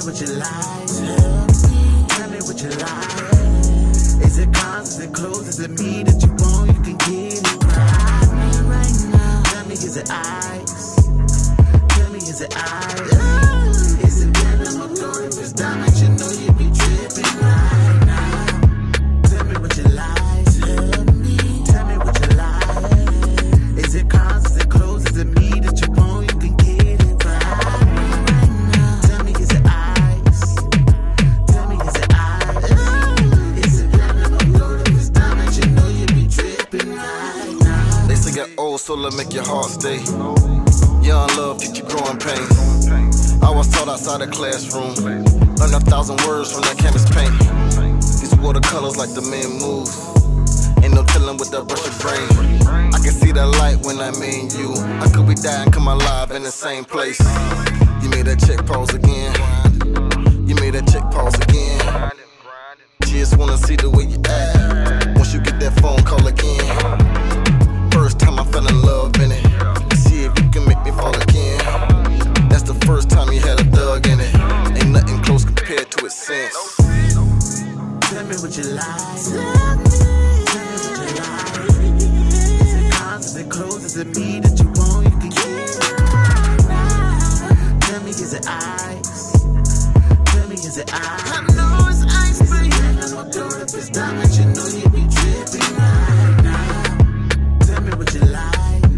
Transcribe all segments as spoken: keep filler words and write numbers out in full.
what you like. Tell me, tell me what you like. Is it cars, is it clothes, is it me that you want? You can get it right, right now. Tell me, is it ice? Tell me, is it ice? Is it platinum or gold? If it's diamond, you know you be tripping right now. Tell me what you like. Tell me, tell me what you like. Is it cars, is it clothes, is it me that you want? You can get it right, right now. Tell me, is it ice? Tell me, is it ice? Is it platinum or gold? If it's diamond, you know you be tripping right now. They say get old, so let make your heart stay. Young love, teach you growing pains. I was taught outside the classroom. Learned a thousand words from that canvas paint. These watercolors like the men move. Ain't no telling with that brush of brain. I can see the light when I'm in you. I could be dying, come alive in the same place. You made that check pause again. You made that check pause again. Just wanna see the way you act once you get that phone call again. First time I fell in love in it. See if you can make me fall again. That's the first time you had a thug in it. Ain't nothing close compared to it since. Tell me what you like. Tell me, tell me what you like. Is it cars, is it clothes, is it me that you want? You can get it right now. Tell me, is it ice? Tell me, is it ice? I know it's ice, baby. Is it platinum or gold? If it's diamond, you know you be tripping right now. Tell me what you like.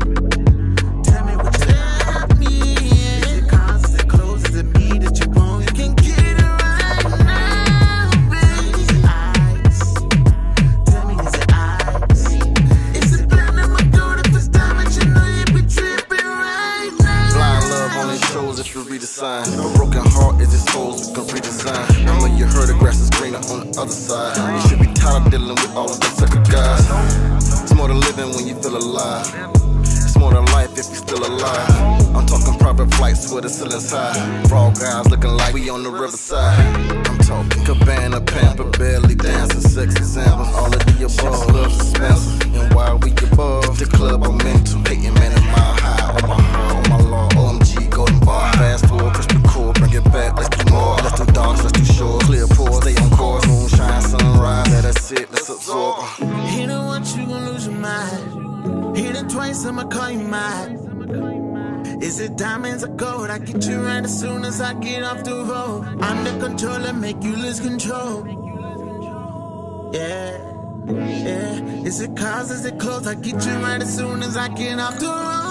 A broken heart is exposed, we can redesign. I know you heard the grass is greener on the other side. You should be tired of dealing with all of the sucker guys. It's more than living when you feel alive. It's more than life if you're still alive. I'm talking private flights where the ceiling's high. Frog guys looking like we on the riverside. I'm talking Cabana, Pamper, belly dancing, sex examples, all of the above. Love suspense, and while we above the club, I'm mental. Hating man in my high, on my heart, on my law, O M G, golden bar. Fast forward, push the core, bring it back, let's do more. Let's do dogs, let's do short, clear pores, stay on course. Moonshine, sunrise, yeah, that's it, let's absorb. Hit it once, you gon' lose your mind. Hit it twice, I'ma call you mine. Is it diamonds or gold? I get you right as soon as I get off the road. Under control and make you lose control. Yeah, yeah. Is it cars, is it clothes? I get you right as soon as I get off the road.